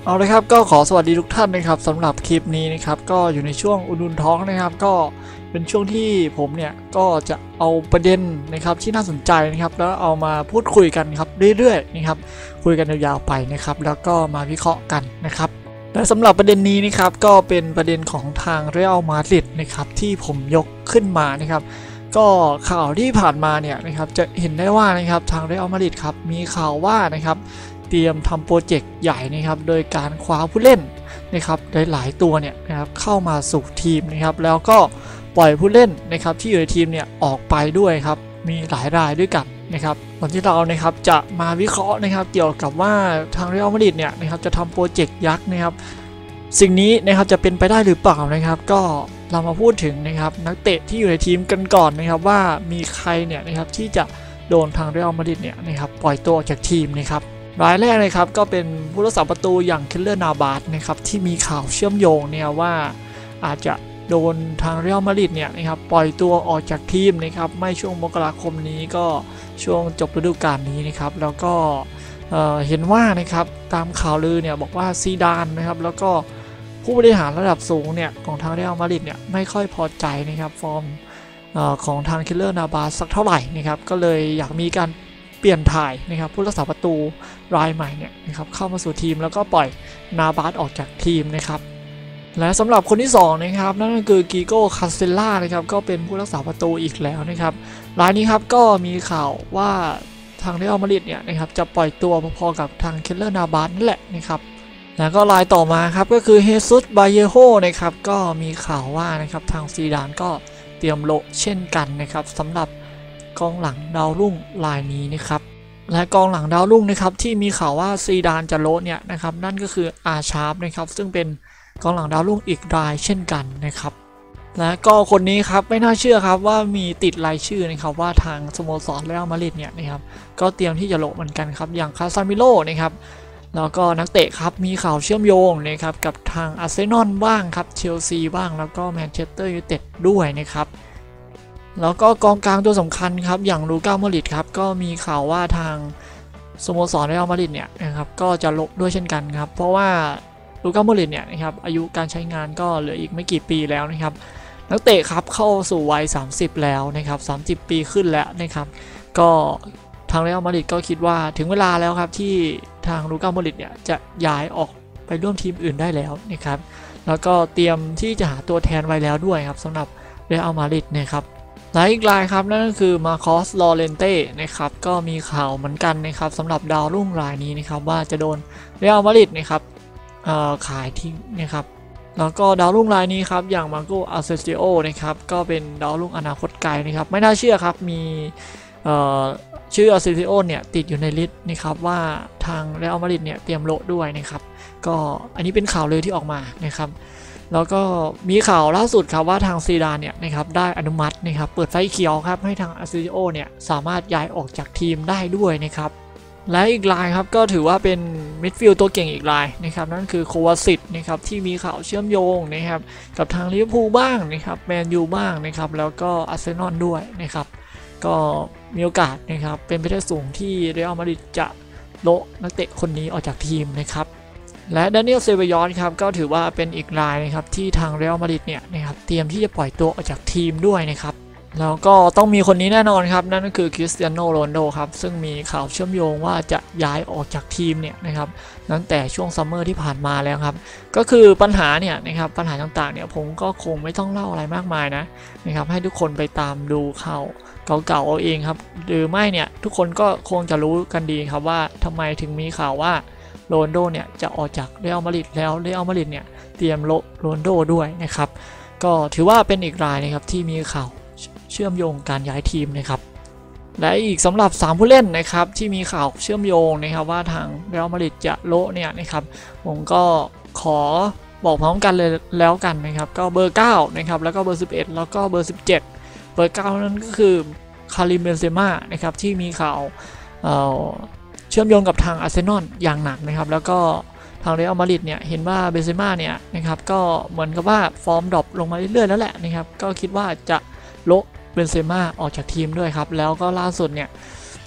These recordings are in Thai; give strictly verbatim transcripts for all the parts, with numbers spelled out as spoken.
เอาเลยครับก็ขอสวัสดีทุกท่านนะครับสำหรับคลิปนี้นะครับก็อยู่ในช่วงอุ่นท้องนะครับก็เป็นช่วงที่ผมเนี่ยก็จะเอาประเด็นนะครับที่น่าสนใจนะครับแล้วเอามาพูดคุยกันครับเรื่อยๆนะครับคุยกันยาวๆไปนะครับแล้วก็มาวิเคราะห์กันนะครับและสำหรับประเด็นนี้นะครับก็เป็นประเด็นของทางเรอัลมาดริดนะครับที่ผมยกขึ้นมานะครับก็ข่าวที่ผ่านมาเนี่ยนะครับจะเห็นได้ว่านะครับทางเรอัลมาดริดครับมีข่าวว่านะครับเตรียมทำโปรเจกต์ใหญ่นะครับโดยการคว้าผู้เล่นนะครับหลายๆตัวเนี่ยนะครับเข้ามาสู่ทีมนะครับแล้วก็ปล่อยผู้เล่นนะครับที่อยู่ในทีมเนี่ยออกไปด้วยครับมีหลายรายด้วยกันนะครับวันที่เรานะครับจะมาวิเคราะห์นะครับเกี่ยวกับว่าทางเรอัลมาดริดเนี่ยนะครับจะทำโปรเจกต์ยักษ์นะครับสิ่งนี้นะครับจะเป็นไปได้หรือเปล่านะครับก็เรามาพูดถึงนะครับนักเตะที่อยู่ในทีมกันก่อนนะครับว่ามีใครเนี่ยนะครับที่จะโดนทางเรอัลมาดริดเนี่ยนะครับปล่อยตัวออกจากทีมนะครับรายแรกเลยครับก็เป็นผู้รักษาประตูอย่างเคลเลอร์นาบาสนะครับที่มีข่าวเชื่อมโยงเนี่ยว่าอาจจะโดนทางเรอัลมาดริดเนี่ยนะครับปล่อยตัวออกจากทีมนะครับไม่ช่วงมกราคมนี้ก็ช่วงจบฤดูกาลนี้นะครับแล้วก็เเห็นว่านะครับตามข่าวลือเนี่ยบอกว่าซีดานนะครับแล้วก็ผู้บริหารระดับสูงเนี่ยของทางเรอัลมาดริดเนี่ยไม่ค่อยพอใจนะครับฟอร์มของทางเคลเลอร์นาบาสสักเท่าไหร่นะครับก็เลยอยากมีการเปลี่ยนถ่ายนะครับผู้รักษาประตูรายใหม่เนี่ยนะครับเข้ามาสู่ทีมแล้วก็ปล่อยนาบาสออกจากทีมนะครับและสำหรับคนที่สองนะครับนั่นก็คือกิโก้คาเซล่านะครับก็เป็นผู้รักษาประตูอีกแล้วนะครับรายนี้ครับก็มีข่าวว่าทางเรอัลมาดริดเนี่ยนะครับจะปล่อยตัวพอๆกับทางเคลเลอร์นาบาสนั่นแหละนะครับแล้วก็รายต่อมาครับก็คือเฮซุสบาเยโฮนะครับก็มีข่าวว่านะครับทางซีดานก็เตรียมโลเช่นกันนะครับสำหรับกองหลังดาวรุ่งรายนี้นะครับและกองหลังดาวรุ่งนะครับที่มีข่าวว่าซีดานจะโลเนี่ยนะครับนั่นก็คืออาชาร์ปนะครับซึ่งเป็นกองหลังดาวรุ่งอีกรายเช่นกันนะครับและก็คนนี้ครับไม่น่าเชื่อครับว่ามีติดรายชื่อนะครับว่าทางสโมสรเรอัลมาดริดเนี่ยนะครับก็เตรียมที่จะโลเหมือนกันครับอย่างคาซามิโลนะครับแล้วก็นักเตะครับมีข่าวเชื่อมโยงนะครับกับทางอาร์เซนอลบ้างครับเชลซีบ้างแล้วก็แมนเชสเตอร์ยูไนเต็ดด้วยนะครับแล้วก็กองกลางตัวสำคัญครับอย่างลูก้า โมดริชครับก็มีข่าวว่าทางสโมสรเรอัลมาดริดเนี่ยนะครับก็จะลบด้วยเช่นกันครับเพราะว่าลูก้า โมดริชเนี่ยนะครับอายุการใช้งานก็เหลืออีกไม่กี่ปีแล้วนะครับนักเตะครับเข้าสู่วัยสามสิบแล้วนะครับสามสิบปีขึ้นแล้วนะครับก็ทางเรอัลมาดริดก็คิดว่าถึงเวลาแล้วครับที่ทางลูก้า โมดริชเนี่ยจะย้ายออกไปร่วมทีมอื่นได้แล้วนะครับแล้วก็เตรียมที่จะหาตัวแทนไว้แล้วด้วยครับสำหรับเรอัลมาดริดนะครับและอีกรายครับนั่นก็คือมาคอส ลอเรนเต้นะครับก็มีข่าวเหมือนกันนะครับสำหรับดาวรุ่งรายนี้นะครับว่าจะโดนเรอัลมาดริดนะครับขายทิ้งนะครับแล้วก็ดาวรุ่งรายนี้ครับอย่างมาโกอาเซซิโอนะครับก็เป็นดาวรุ่งอนาคตไกลนะครับไม่น่าเชื่อครับมีชื่ออาเซซิโอเนี่ยติดอยู่ในลิสต์นะครับว่าทางเรอัลมาดริดเนี่ยเตรียมโละด้วยนะครับก็อันนี้เป็นข่าวเลยที่ออกมานะครับแล้วก็มีข่าวล่าสุดครับว่าทางซีดานเนี่ยนะครับได้อนุมัตินะครับเปิดไฟเขียวครับให้ทางอาเซซิโอเนี่ยสามารถย้ายออกจากทีมได้ด้วยนะครับและอีกรายครับก็ถือว่าเป็นมิดฟิลด์ตัวเก่งอีกรายนะครับนั่นคือโควาซิตนะครับที่มีข่าวเชื่อมโยงนะครับกับทางลิเวอร์พูลบ้างนะครับแมนยูบ้างนะครับแล้วก็อาร์เซนอลด้วยนะครับก็มีโอกาสนะครับเป็นไปได้สูงที่เรอัลมาดริดจะโละนักเตะคนนี้ออกจากทีมนะครับและดานิเอล เซเบยอนครับก็ถือว่าเป็นอีกรายนะครับที่ทางเรอัลมาดริดเนี่ยนะครับเตรียมที่จะปล่อยตัวออกจากทีมด้วยนะครับแล้วก็ต้องมีคนนี้แน่นอนครับนั่นก็คือคริสเตียโน โรนัลโดครับซึ่งมีข่าวเชื่อมโยงว่าจะย้ายออกจากทีมเนี่ยนะครับตั้งแต่ช่วงซัมเมอร์ที่ผ่านมาแล้วครับก็คือปัญหาเนี่ยนะครับปัญหาต่างๆเนี่ยผมก็คงไม่ต้องเล่าอะไรมากมายนะนะครับให้ทุกคนไปตามดูข่าวเก่าๆเอาเองครับหรือไม่เนี่ยทุกคนก็คงจะรู้กันดีครับว่าทำไมถึงมีข่าวว่าโรนัลโดเนี่ยจะออกจากเรอัลมาดริดแล้วเรอัลมาดริดเนี่ยเตรียมโละโรนัลโดด้วยนะครับก็ถือว่าเป็นอีกรายนะครับที่มีข่าวเชื่อมโยงการย้ายทีมนะครับและอีกสำหรับสามผู้เล่นนะครับที่มีข่าวเชื่อมโยงนะครับว่าทางเรอัลมาดริดจะโละเนี่ยนะครับผมก็ขอบอกพร้อมกันเลยแล้วกันนะครับก็เบอร์เก้านะครับแล้วก็เบอร์สิบเอ็ดแล้วก็เบอร์สิบเจ็ดเบอร์เก้านั้นก็คือคาริม เบนเซม่านะครับที่มีข่าวเอ่อเชื่อมโยงกับทางอาร์เซนอลอย่างหนักนะครับแล้วก็ทางเรอัลมาดริดเนี่ยเห็นว่าเบนเซม่าเนี่ยนะครับก็เหมือนกับว่าฟอร์มดรอปลงมาเรื่อยๆแล้วแหละนะครับก็คิดว่าจะโละเบนเซม่าออกจากทีมด้วยครับแล้วก็ล่าสุดเนี่ย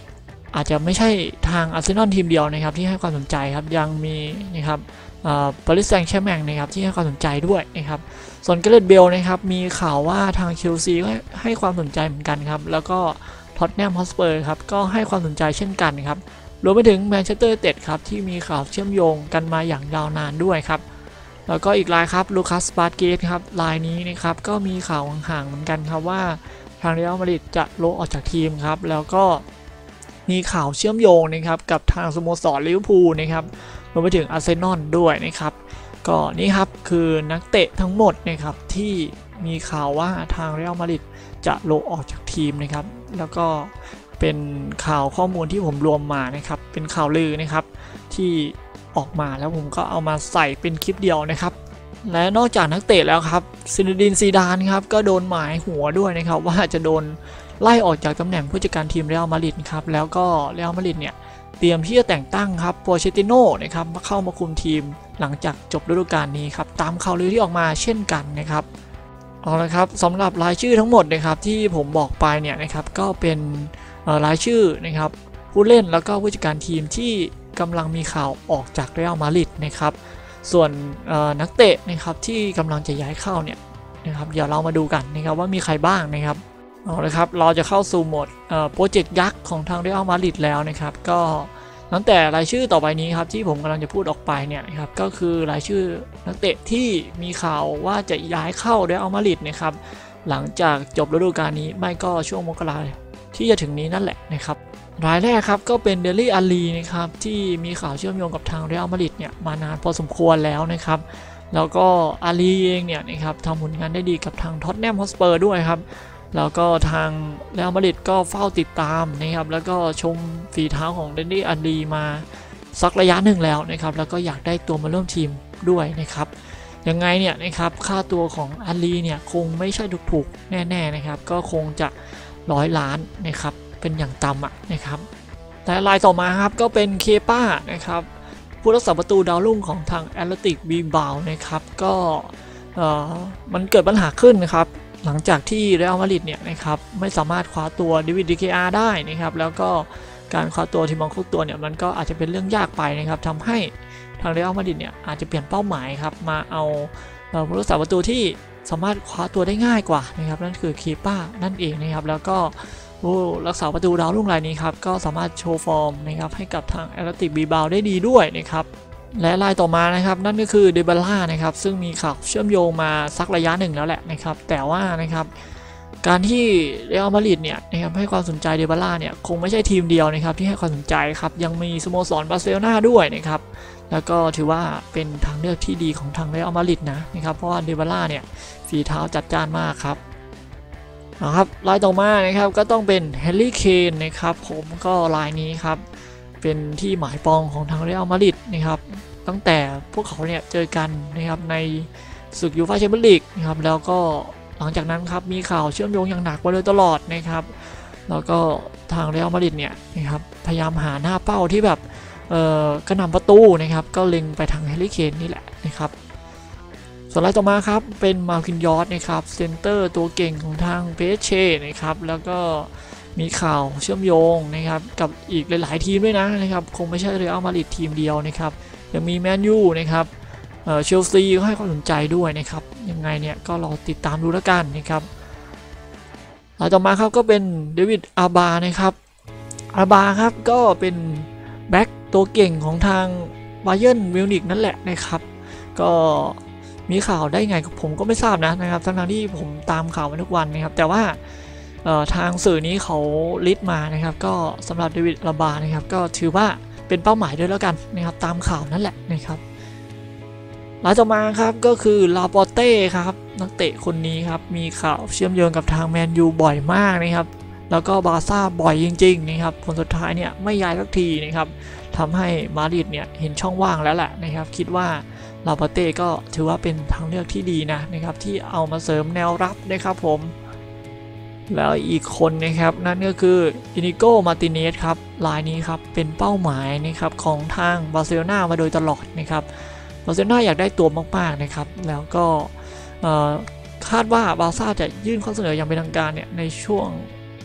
อาจจะไม่ใช่ทางอาร์เซนอลทีมเดียวนะครับที่ให้ความสนใจครับยังมีนะครับปารีสแซงต์แชร์แมงนะครับที่ให้ความสนใจด้วยนะครับส่วนเกเรตเบลนะครับมีข่าวว่าทางเชลซีก็ให้ความสนใจเหมือนกันครับแล้วก็ท็อตแนมฮอตสเปอร์ครับก็ให้ความสนใจเช่นกันครับรวมไปถึงแมนเชสเตอร์ยูไนเต็ดครับที่มีข่าวเชื่อมโยงกันมาอย่างยาวนานด้วยครับแล้วก็อีกรายครับลูคัสบาสเกตครับรายนี้นะครับก็มีข่าวห่างๆเหมือนกันครับว่าทางเรอัลมาดริดจะโละออกจากทีมครับแล้วก็มีข่าวเชื่อมโยงนะครับกับทางสโมสรลิเวอร์พูลนะครับรวมไปถึงอาร์เซนอลด้วยนะครับก็นี่ครับคือนักเตะทั้งหมดนะครับที่มีข่าวว่าทางเรอัลมาดริดจะโละออกจากทีมนะครับแล้วก็เป็นข่าวข้อมูลที่ผมรวมมานะครับเป็นข่าวลือนะครับที่ออกมาแล้วผมก็เอามาใส่เป็นคลิปเดียวนะครับและนอกจากนักเตะแล้วครับซินดินซีดานครับก็โดนหมายหัวด้วยนะครับว่าจะโดนไล่ออกจากตำแหน่งผู้จัดการทีมเรอัลมาดริดครับแล้วก็เรอัลมาดริดเนี่ยเตรียมที่จะแต่งตั้งครับโปเชติโน่นะครับมาเข้ามาคุมทีมหลังจากจบฤดูกาลนี้ครับตามข่าวลือที่ออกมาเช่นกันนะครับเอาละครับสำหรับรายชื่อทั้งหมดนะครับที่ผมบอกไปเนี่ยนะครับก็เป็นรายชื่อนะครับผู้เล่นแล้วก็ผู้จัดการทีมที่กำลังมีข่าวออกจากเรอัลมาดริดนะครับส่วนนักเตะนะครับที่กำลังจะย้ายเข้าเนี่ยนะครับเดี๋ยวเรามาดูกันนะครับว่ามีใครบ้างนะครับเอาละครับเราจะเข้าสู่โหมดโปรเจกต์ยักษ์ของทางเรอัลมาดริดแล้วนะครับก็ตั้งแต่รายชื่อต่อไปนี้ครับที่ผมกำลังจะพูดออกไปเนี่ยนะครับก็คือรายชื่อนักเตะที่มีข่าวว่าจะย้ายเข้าเรอัลมาดริดนะครับหลังจากจบฤดูกาลนี้ไม่ก็ช่วงมกราที่จะถึงนี้นั่นแหละนะครับรายแรกครับก็เป็นเดลลี่อาลีนะครับที่มีข่าวเชื่อมโยงกับทางเรอัลมาดริดเนี่ยมานานพอสมควรแล้วนะครับแล้วก็อาลีเองเนี่ยนะครับทำผลงานได้ดีกับทางท็อตแนมฮอตสเปอร์ด้วยครับแล้วก็ทางเรอัลมาดริดก็เฝ้าติดตามนะครับแล้วก็ชมฝีเท้าของเดลลี่อาลีมาสักระยะหนึ่งแล้วนะครับแล้วก็อยากได้ตัวมาร่วมทีมด้วยนะครับยังไงเนี่ยนะครับค่าตัวของอาลีเนี่ยคงไม่ใช่ถูกๆแน่ๆนะครับก็คงจะร้อยล้านนะครับเป็นอย่างต่ำอ่ะนะครับแต่รายต่อมาครับก็เป็นเคป้านะครับผู้รักษาประตูดาวรุ่งของทางแอตเลติกบิลบาโอนะครับก็มันเกิดปัญหาขึ้นนะครับหลังจากที่เรอัลมาดริดเนี่ยนะครับไม่สามารถคว้าตัวเดวิด ดี เค อาร์ ได้นะครับแล้วก็การคว้าตัวทีมองคุกตัวเนี่ยมันก็อาจจะเป็นเรื่องยากไปนะครับทำให้ทางเรอัลมาดริดเนี่ยอาจจะเปลี่ยนเป้าหมายครับมาเอาผู้รักษาประตูที่สามารถคว้าตัวได้ง่ายกว่านะครับนั่นคือเคป้านั่นเองนะครับแล้วก็ผู้รักษาประตูดาวรุ่งรายนี้ครับก็สามารถโชว์ฟอร์มนะครับให้กับทางแอตเลติกบิลบาโอได้ดีด้วยนะครับและรายต่อมานะครับนั่นก็คือเดบาล่านะครับซึ่งมีข่าวเชื่อมโยงมาสักระยะหนึ่งแล้วแหละนะครับแต่ว่านะครับการที่เรอัลมาดริดเนี่ยนะครับให้ความสนใจเดบาล่าเนี่ยคงไม่ใช่ทีมเดียวนะครับที่ให้ความสนใจครับยังมีสโมสรบาร์เซโลนาด้วยนะครับแล้วก็ถือว่าเป็นทางเลือกที่ดีของทางเรอัลมาดริดนะนะครับเพราะว่าเดบาล่าเนี่ยฝีเท้าจัดจ้านมากครับนะครับรายต่อมานะครับก็ต้องเป็นแฮร์รี่เคนนะครับผมก็รายนี้ครับเป็นที่หมายปองของทางเรอัลมาดริดนะครับตั้งแต่พวกเขาเนี่ยเจอกันนะครับในศึกยูฟ่าแชมเปี้ยนลีกนะครับแล้วก็หลังจากนั้นครับมีข่าวเชื่อมโยงอย่างหนักมาโดยตลอดนะครับแล้วก็ทางเรอัลมาดริดเนี่ยนะครับพยายามหาหน้าเป้าที่แบบเอ่อกระหน่ำประตูนะครับก็เล็งไปทางแฮร์รี่เคนนี่แหละนะครับส่วนรายต่อมาครับเป็นมาร์คินยอร์ดนะครับเซนเตอร์ตัวเก่งของทางเพเชนะครับแล้วก็มีข่าวเชื่อมโยงนะครับกับอีกหลายๆทีมด้วยนะนะครับคงไม่ใช่เรอัลมาดริดทีมเดียวนะครับยังมีแมนยูนะครับเชลซีก็ให้ความสนใจด้วยนะครับยังไงเนี่ยก็รอติดตามดูแล้วกันนะครับรายต่อมาครับก็เป็นเดวิดอาบานะครับอาบาครับก็เป็นแบ็คตัวเก่งของทางบาเยิร์นมิวนิกนั่นแหละนะครับก็มีข่าวได้ไงผมก็ไม่ทราบนะนะครับทั้งที่ผมตามข่าวมาทุกวันนะครับแต่ว่าทางสื่อนี้เขาลิสต์มานะครับก็สำหรับเดวิดอาบานะครับก็ถือว่าเป็นเป้าหมายด้วยแล้วกันนะครับตามข่าวนั่นแหละนะครับรายต่อมาครับก็คือลาปอเต้ครับนักเตะคนนี้ครับมีข่าวเชื่อมโยงกับทางแมนยูบ่อยมากนะครับแล้วก็บาร์ซ่าบ่อยจริงๆนะครับผลสุดท้ายเนี่ยไม่ย้ายสักทีนะครับทำให้มาดริดเนี่ยเห็นช่องว่างแล้วแหละนะครับคิดว่าลาปอเต้ก็ถือว่าเป็นทางเลือกที่ดีนะนะครับที่เอามาเสริมแนวรับนะครับผมแล้วอีกคนนะครับนั่นก็คืออินิโกมาติเนสครับรายนี้ครับเป็นเป้าหมายนะครับของทางบาร์เซโลนามาโดยตลอดนะครับบาร์เซโลนาอยากได้ตัวมากๆนะครับแล้วก็คาดว่าบาร์ซ่าจะยื่นข้อเสนออย่างเป็นทางการเนี่ยในช่วง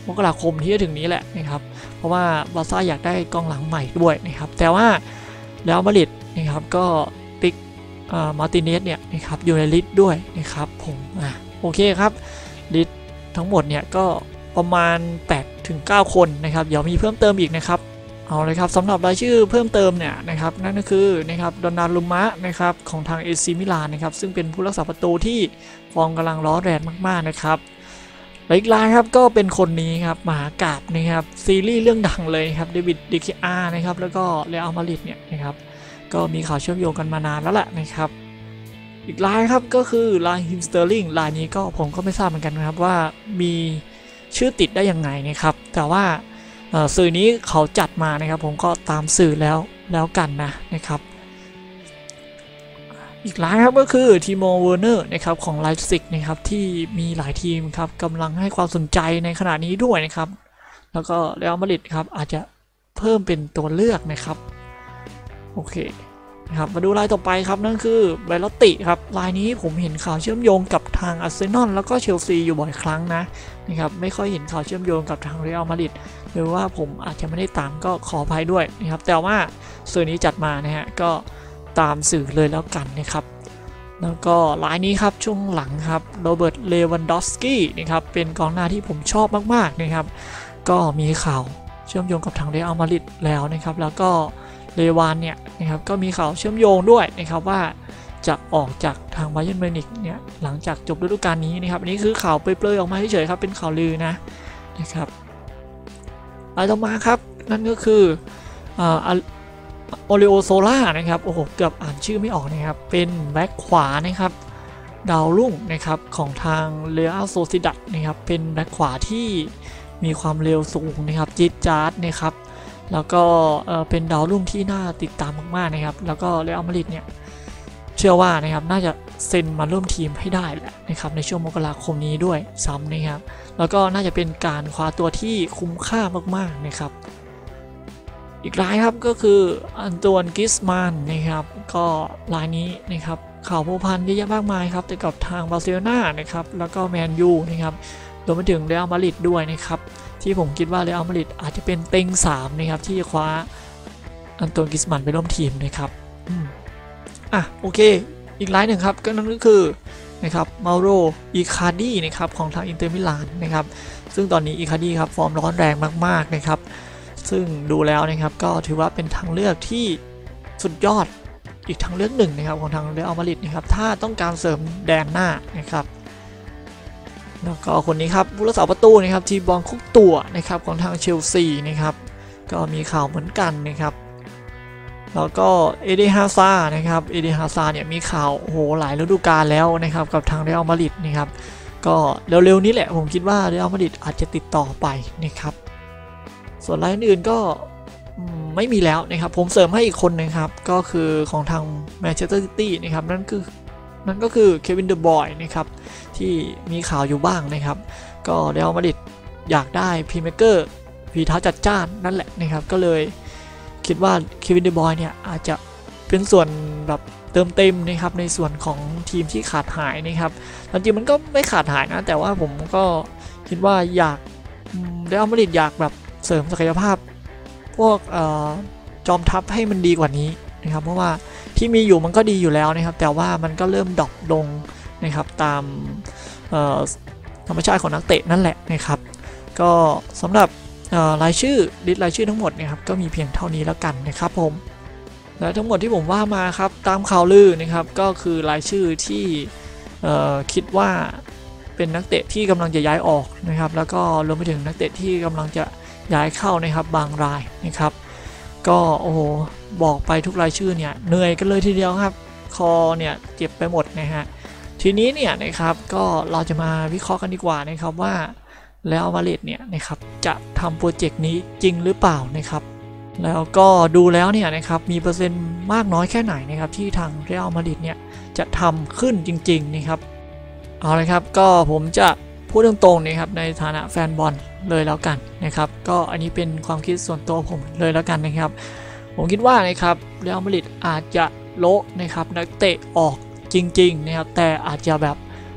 มกราคมที่จะถึงนี้แหละนะครับเพราะว่าบาร์ซ่าอยากได้กองหลังใหม่ด้วยนะครับแต่ว่าแล้วมาดริดนะครับก็ติ๊กมาร์ติเนสเนี่ยนะครับอยู่ในลิสต์ด้วยนะครับผมอ่ะโอเคครับลิสต์ทั้งหมดเนี่ยก็ประมาณ แปดถึงเก้า คนนะครับเดี๋ยวมีเพิ่มเติมอีกนะครับเอาเลยครับสำหรับรายชื่อเพิ่มเติมเนี่ยนะครับนั่นก็คือนะครับดอนนารุมะนะครับของทางเอซีมิลานนะครับซึ่งเป็นผู้รักษาประตูที่ฟอร์มกำลังร้อนแรงมากๆนะครับอีกรายครับก็เป็นคนนี้ครับมหากาพย์นะครับซีรีส์เรื่องดังเลยครับเดวิดดิเคอาร์นะครับแล้วก็เรอัลมาดริดเนี่ยนะครับก็มีข่าวเชื่อมโยงกันมานานแล้วแหละนะครับอีกรายครับก็คือรายฮิมสเตอร์ลิงรายนี้ก็ผมก็ไม่ทราบเหมือนกันนะครับว่ามีชื่อติดได้ยังไงนะครับแต่ว่าสื่อนี้เขาจัดมานะครับผมก็ตามสื่อแล้วแล้วกันนะนะครับอีกรายครับก็คือทีโมเวอร์เนอร์นะครับของไลฟ์ซิกนะครับที่มีหลายทีมครับกำลังให้ความสนใจในขณะนี้ด้วยนะครับแล้วก็เรอัลมาดริดครับอาจจะเพิ่มเป็นตัวเลือกนะครับโอเคนะครับมาดูรายต่อไปครับนั่นคือเบลลติครับรายนี้ผมเห็นข่าวเชื่อมโยงกับทางอาร์เซนอลแล้วก็เชลซีอยู่บ่อยครั้งนะนะครับไม่ค่อยเห็นข่าวเชื่อมโยงกับทางเรอัลมาดริดหรือว่าผมอาจจะไม่ได้ตามก็ขออภัยด้วยนะครับแต่ว่าสื่อนี้จัดมานะฮะก็ตามสื่อเลยแล้วกันนะครับแล้วก็รายนี้ครับช่วงหลังครับโรเบิร์ตเลวันดอฟสกี้นะครับเป็นกองหน้าที่ผมชอบมากๆนะครับก็มีข่าวเชื่อมโยงกับทางเรอัลมาดริดแล้วนะครับแล้วก็เลวานเนี่ยนะครับก็มีข่าวเชื่อมโยงด้วยนะครับว่าจะออกจากทางบาเยิร์นมิวนิกเนี่ยหลังจากจบฤดูกาลนี้นะครับอันนี้คือข่าวเปรยๆออกมาเฉยๆครับเป็นข่าวลือนะนะครับรายต่อมาครับนั่นก็คืออ่าโอเลโอโซล่านะครับโอ้โหเกือบอ่านชื่อไม่ออกนะครับเป็นแบ็คขวานะครับดาวรุ่งนะครับของทางเรอัลโซซิดัดนะครับเป็นแบ็คขวาที่มีความเร็วสูงนะครับจี๊ดจ๊าดนะครับแล้วก็เอ่อเป็นดาวรุ่งที่น่าติดตามมากๆนะครับแล้วก็เรอัลมาดริดเนี่ยเชื่อว่านะครับน่าจะเซ็นมาร่วมทีมให้ได้แหละนะครับในช่วงมกราคมนี้ด้วยซ้ำนะครับแล้วก็น่าจะเป็นการคว้าตัวที่คุ้มค่ามากๆนะครับอีกรายครับก็คืออันตวนกิสมานนะครับก็รายนี้นะครับข่าวพัวพันเยอะแยะมากมายครับแต่กับทางบาร์เซโลนานะครับแล้วก็แมนยูนะครับรวมไปถึงเรอัลมาดริดด้วยนะครับที่ผมคิดว่าเรอัลมาดริดอาจจะเป็นเต็งสามนะครับที่จะคว้าอันตวนกิสมานไปร่วมทีมนะครับอืมอ่ะโอเคอีกรายหนึ่งครับก็นั่นก็คือนะครับมาโรอิคาร์ดีนะครับของทางอินเตอร์มิลานนะครับซึ่งตอนนี้อิคาร์ดีครับฟอร์มร้อนแรงมากๆนะครับซึ่งดูแล้วนะครับก็ถือว่าเป็นทางเลือกที่สุดยอดอีกทางเลือกหนึ่งนะครับของทางเรอัลมาดริดนะครับถ้าต้องการเสริมแดนหน้านะครับแล้วก็คนนี้ครับผู้รักษาประตูนะครับทีบอลคุกตัวนะครับของทางเชลซีนะครับก็มีข่าวเหมือนกันนะครับแล้วก็เอเดฮาซานะครับเอเดฮาซาเนี่ยมีข่าวโอ้โหหลายฤดูกาลแล้วนะครับกับทางเรอัลมาดริดนะครับก็เร็วๆนี้แหละผมคิดว่าเรอัลมาดริดอาจจะติดต่อไปนะครับส่วนรายอื่นๆก็ไม่มีแล้วนะครับผมเสริมให้อีกคนนึงครับก็คือของทางแมนเชสเตอร์ซิตี้นะครับนั่นคือนั่นก็คือเควินเดอบอยนะครับที่มีข่าวอยู่บ้างนะครับก็เรอัลมาดริดอยากได้พรีเมเกอร์ฝีเท้าจัดจ้านนั่นแหละนะครับก็เลยคิดว่าเควินเดอบอยเนี่ยอาจจะเป็นส่วนแบบเติมเต็มนะครับในส่วนของทีมที่ขาดหายนะครับจริงๆมันก็ไม่ขาดหายนะแต่ว่าผมก็คิดว่าอยากเรอัลมาดริดอยากแบบเสริมศักยภาพพวกจอมทัพให้มันดีกว่านี้นะครับเพราะว่าที่มีอยู่มันก็ดีอยู่แล้วนะครับแต่ว่ามันก็เริ่มดรอปลงนะครับตามธรรมชาติของนักเตะนั่นแหละนะครับก็สำหรับรายชื่อลิสต์รายชื่อทั้งหมดนะครับก็มีเพียงเท่านี้แล้วกันนะครับผมและทั้งหมดที่ผมว่ามาครับตามข่าวลือนะครับก็คือรายชื่อที่คิดว่าเป็นนักเตะที่กำลังจะย้ายออกนะครับแล้วก็รวมไปถึงนักเตะที่กำลังจะย้ายเข้านะครับบางรายนะครับก็โอ้โหบอกไปทุกรายชื่อเนี่ยเหนื่อยกันเลยทีเดียวครับคอเนี่ยเจ็บไปหมดนะฮะทีนี้เนี่ยนะครับก็เราจะมาวิเคราะห์กันดีกว่านะครับว่าแล้วมาดริดเนี่ยนะครับจะทำโปรเจกต์นี้จริงหรือเปล่านะครับแล้วก็ดูแล้วเนี่ยนะครับมีเปอร์เซ็นต์มากน้อยแค่ไหนนะครับที่ทางเรอัลมาดริดเนี่ยจะทำขึ้นจริงๆนะครับเอาเลยครับก็ผมจะพูดตรงๆนะครับในฐานะแฟนบอลเลยแล้วกันนะครับก็อันนี้เป็นความคิดส่วนตัวผมเลยแล้วกันนะครับผมคิดว่านะครับเรอัลมาดริดอาจจะโละนะครับนักเตะออกจริงๆนะครับแต่อาจจะแบบ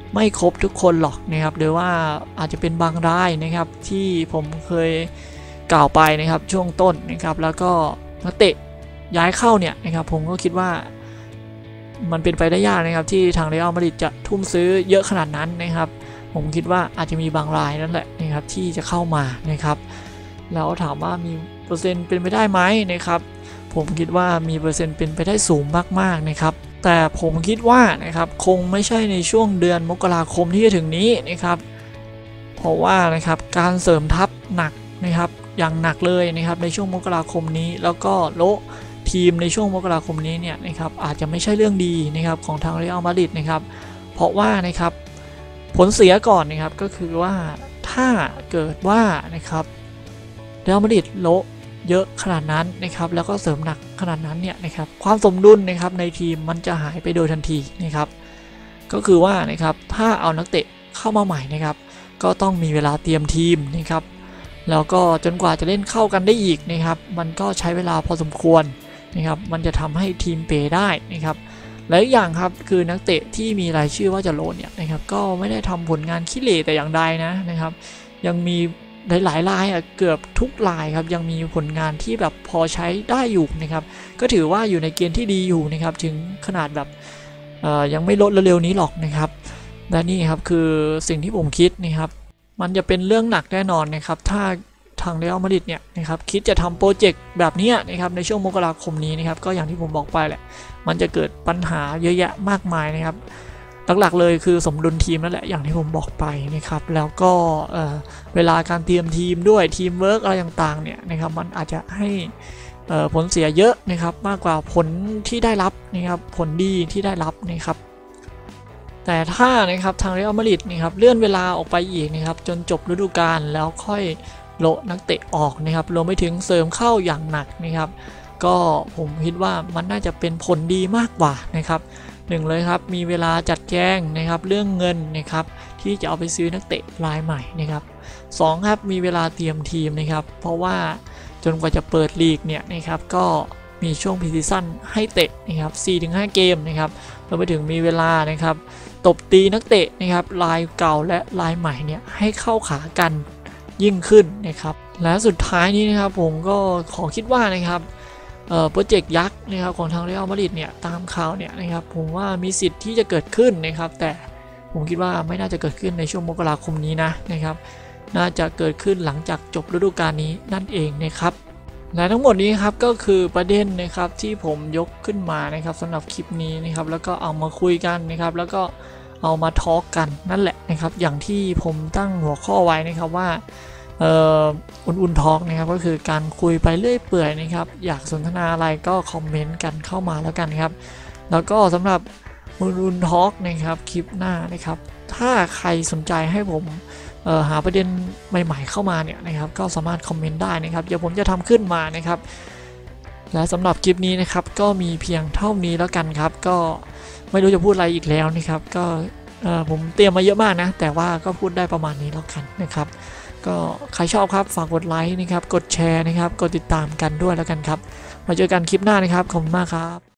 ไม่ครบทุกคนหรอกนะครับหรือว่าอาจจะเป็นบางรายนะครับที่ผมเคยกล่าวไปนะครับช่วงต้นนะครับแล้วก็นักเตะย้ายเข้าเนี่ยนะครับผมก็คิดว่ามันเป็นไปได้ยากนะครับที่ทางเรอัลมาดริดจะทุ่มซื้อเยอะขนาดนั้นนะครับผมคิดว่าอาจจะมีบางรายนั่นแหละนะครับที่จะเข้ามานะครับแล้วถามว่ามีเปอร์เซ็นต์เป็นไปได้ไหมนะครับผมคิดว่ามีเปอร์เซ็นต์เป็นไปได้สูงมากๆนะครับแต่ผมคิดว่านะครับคงไม่ใช่ในช่วงเดือนมกราคมที่จะถึงนี้นะครับเพราะว่านะครับการเสริมทัพหนักนะครับอย่างหนักเลยนะครับในช่วงมกราคมนี้แล้วก็โละทีมในช่วงมกราคมนี้เนี่ยนะครับอาจจะไม่ใช่เรื่องดีนะครับของทางเรอัลมาดริดนะครับเพราะว่านะครับผลเสียก่อนนะครับก็คือว่าถ้าเกิดว่านะครับเรอัลมาดริดโละเยอะขนาดนั้นนะครับแล้วก็เสริมหนักขนาดนั้นเนี่ยนะครับความสมดุลนะครับในทีมมันจะหายไปโดยทันทีนะครับก็คือว่านะครับถ้าเอานักเตะเข้ามาใหม่นะครับก็ต้องมีเวลาเตรียมทีมนะครับแล้วก็จนกว่าจะเล่นเข้ากันได้อีกนะครับมันก็ใช้เวลาพอสมควรนะครับมันจะทำให้ทีมเปได้นะครับและอีกอย่างครับคือนักเตะที่มีรายชื่อว่าจะโลนเนี่ยนะครับก็ไม่ได้ทำผลงานขี้เหร่แต่อย่างใดนะนะครับยังมีหลายๆรายอ่ะเกือบทุกรายครับยังมีผลงานที่แบบพอใช้ได้อยู่นะครับก็ถือว่าอยู่ในเกณฑ์ที่ดีอยู่นะครับถึงขนาดแบบยังไม่ลดเร็วๆนี้หรอกนะครับและนี่ครับคือสิ่งที่ผมคิดนะครับมันจะเป็นเรื่องหนักแน่นอนนะครับถ้าทางเรอัลมาดริดเนี่ยนะครับคิดจะทำโปรเจกต์แบบนี้นะครับในช่วงมกราคมนี้นะครับก็อย่างที่ผมบอกไปแหละมันจะเกิดปัญหาเยอะแยะมากมายนะครับหลักๆเลยคือสมดุลทีมนั่นแหละอย่างที่ผมบอกไปนะครับแล้วก็เอ่อเวลาการเตรียมทีมด้วยทีมเวิร์กอะไรต่างๆเนี่ยนะครับมันอาจจะให้ผลเสียเยอะนะครับมากกว่าผลที่ได้รับนะครับผลดีที่ได้รับนะครับแต่ถ้านะครับทางเรอัลมาดริดนะครับเลื่อนเวลาออกไปอีกนะครับจนจบฤดูกาลแล้วค่อยโละนักเตะออกนะครับรวมไปถึงเสริมเข้าอย่างหนักนะครับก็ผมคิดว่ามันน่าจะเป็นผลดีมากกว่านะครับหนึ่งเลยครับมีเวลาจัดแจงนะครับเรื่องเงินนะครับที่จะเอาไปซื้อนักเตะรายใหม่นะครับสองครับมีเวลาเตรียมทีมนะครับเพราะว่าจนกว่าจะเปิดลีกเนี่ยนะครับก็มีช่วงพรีซีซั่นให้เตะนะครับ สี่ถึงห้า เกมนะครับรวมไปถึงมีเวลานะครับตบตีนักเตะนะครับรายเก่าและรายใหม่เนี่ยให้เข้าขากันยิ่งขึ้นนะครับและสุดท้ายนี้นะครับผมก็ขอคิดว่านะครับโปรเจกต์ยักษ์นะครับของทางเรอัลมาดริดเนี่ยตามข่าวเนี่ยนะครับผมว่ามีสิทธิ์ที่จะเกิดขึ้นนะครับแต่ผมคิดว่าไม่น่าจะเกิดขึ้นในช่วงมกราคมนี้นะนะครับน่าจะเกิดขึ้นหลังจากจบฤดูกาลนี้นั่นเองนะครับและทั้งหมดนี้ครับก็คือประเด็นนะครับที่ผมยกขึ้นมานะครับสำหรับคลิปนี้นะครับแล้วก็เอามาคุยกันนะครับแล้วก็เอามาทอล์กกันนั่นแหละนะครับอย่างที่ผมตั้งหัวข้อไว้นะครับว่าเอ่ออุ่นๆทอล์กนะครับก็คือการคุยไปเรื่อยเปื่อยนะครับอยากสนทนาอะไรก็คอมเมนต์กันเข้ามาแล้วกันครับแล้วก็สำหรับอุ่นๆทอล์กนะครับคลิปหน้านะครับถ้าใครสนใจให้ผมเอ่อหาประเด็นใหม่ๆเข้ามาเนี่ยนะครับก็สามารถคอมเมนต์ได้นะครับเดี๋ยวผมจะทำขึ้นมานะครับและสำหรับคลิปนี้นะครับก็มีเพียงเท่านี้แล้วกันครับก็ไม่รู้จะพูดอะไรอีกแล้วนะครับก็ผมเตรียมมาเยอะมากนะแต่ว่าก็พูดได้ประมาณนี้แล้วกันนะครับก็ใครชอบครับฝากกดไลค์นะครับกดแชร์นะครับกดติดตามกันด้วยแล้วกันครับมาเจอกันคลิปหน้านะครับขอบคุณมากครับ